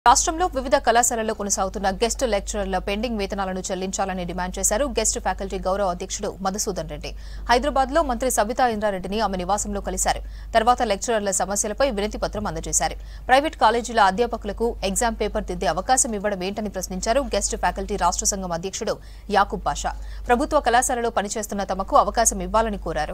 రాష్ట్రంలో వివిధ కళాశాలల్లో కొనసాగుతున్న గెస్ట్ లెక్చరర్ల పెండింగ్ వేతనాలను చెల్లించాలని డిమాండ్ చేశారు గెస్ట్ ఫ్యాకల్టీ గౌరవ అధ్యక్షుడు మధుసూదన్ రెడ్డి. హైదరాబాద్లో మంత్రి సబితా ఇంద్రారెడ్డిని ఆమె నివాసంలో కలిశారు. తర్వాత లెక్చరర్ల సమస్యలపై వినతి పత్రం అందజేశారు. ప్రైవేట్ కాలేజీల అధ్యాపకులకు ఎగ్జామ్ పేపర్ దిద్దే అవకాశం ఇవ్వడం ఏంటని ప్రశ్నించారు గెస్ట్ ఫ్యాకల్టీ రాష్ట్ర సంఘం అధ్యక్షుడు యాకూబ్ పాషా. ప్రభుత్వ కళాశాలలో పనిచేస్తున్న తమకు అవకాశం ఇవ్వాలని కోరారు.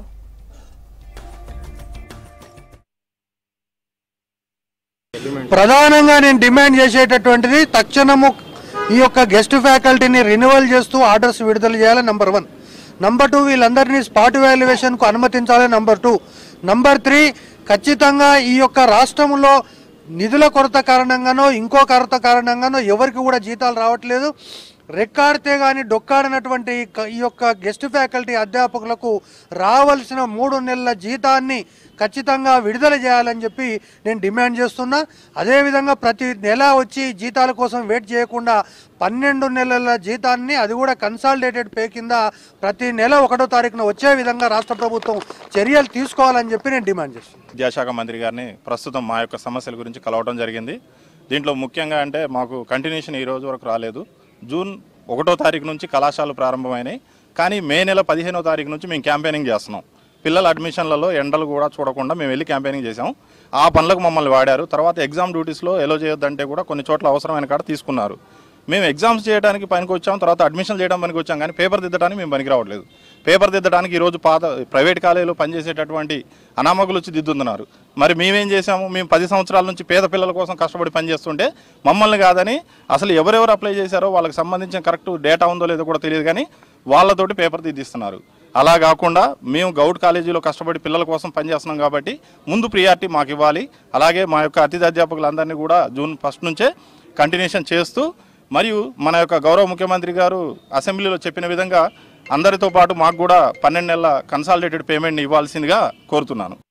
ప్రధానంగా నేను డిమాండ్ చేసేటటువంటిది తక్షణము ఈ యొక్క గెస్ట్ ఫ్యాకల్టీని రెన్యువల్ చేస్తూ ఆర్డర్స్ విడుదల చేయాలి. నంబర్ 1. నంబర్ 2, వీళ్ళందరినీ స్పాట్ వాల్యుయేషన్కు అనుమతించాలి. నంబర్ 2. నంబర్ 3, ఖచ్చితంగా ఈ యొక్క రాష్ట్రంలో నిధుల కొరత కారణంగానో ఇంకో కొరత కారణంగానో ఎవరికి కూడా జీతాలు రావట్లేదు. రెక్కాడితే కానీ డొక్కాడినటువంటి ఈ యొక్క గెస్ట్ ఫ్యాకల్టీ అధ్యాపకులకు రావాల్సిన 3 నెలల జీతాన్ని ఖచ్చితంగా విడుదల చేయాలని చెప్పి నేను డిమాండ్ చేస్తున్నా. అదేవిధంగా ప్రతి నెల వచ్చి జీతాల కోసం వెయిట్ చేయకుండా 12 నెలల జీతాన్ని, అది కూడా కన్సాలిడేటెడ్ పే కింద ప్రతి నెల 1వ తారీఖున వచ్చే విధంగా రాష్ట్ర ప్రభుత్వం చర్యలు తీసుకోవాలని చెప్పి నేను డిమాండ్ చేస్తున్నాను. విద్యాశాఖ మంత్రి గారిని ప్రస్తుతం మా యొక్క సమస్యల గురించి కలవడం జరిగింది. దీంట్లో ముఖ్యంగా అంటే మాకు కంటిన్యూషన్ ఈ రోజు వరకు రాలేదు. జూన్ 1వ తారీఖు నుంచి కళాశాలలు ప్రారంభమైనాయి, కానీ మే నెల 15వ తారీఖు నుంచి మేము క్యాంపెయినింగ్ చేస్తున్నాం. పిల్లల అడ్మిషన్లలో ఎండలు కూడా చూడకుండా మేము వెళ్ళి క్యాంపెయినింగ్ చేసాం. ఆ పనులకు మమ్మల్ని వాడారు. తర్వాత ఎగ్జామ్ డ్యూటీస్లో ఎలో చేయొద్దంటే కూడా కొన్ని చోట్ల అవసరమైన కాడ తీసుకున్నారు. మేము ఎగ్జామ్స్ చేయడానికి పనికి వచ్చాం, తర్వాత అడ్మిషన్ చేయడం పనికి వచ్చాం, కానీ పేపర్ దిద్దడానికి మేము పనికి రావట్లేదు. పేపర్ దిద్దడానికి ఈరోజు పాత ప్రైవేట్ కాలేజీలో పనిచేసేటటువంటి అనామకులు వచ్చి దిద్దుతున్నారు. మరి మేమేం చేసాము? మేము 10 సంవత్సరాల నుంచి పేద పిల్లల కోసం కష్టపడి పనిచేస్తుంటే మమ్మల్ని కాదని అసలు ఎవరెవరు అప్లై చేశారో వాళ్ళకి సంబంధించిన కరెక్ట్ డేటా ఉందో లేదో కూడా తెలియదు, కానీ వాళ్ళతోటి పేపర్ దిద్దిస్తున్నారు. అలా కాకుండా మేము గౌడ్ కాలేజీలో కష్టపడి పిల్లల కోసం పనిచేస్తున్నాం కాబట్టి ముందు ప్రియారిటీ మాకు ఇవ్వాలి. అలాగే మా యొక్క అతిథి అధ్యాపకులందరినీ కూడా జూన్ 1 నుంచే కంటిన్యూషన్ చేస్తూ, మరియు మన యొక్క గౌరవ ముఖ్యమంత్రి గారు అసెంబ్లీలో చెప్పిన విధంగా అందరితో పాటు మాకు కూడా 12 నెలల కన్సాలిడేటెడ్ పేమెంట్ని ఇవ్వాల్సిందిగా కోరుతున్నాను.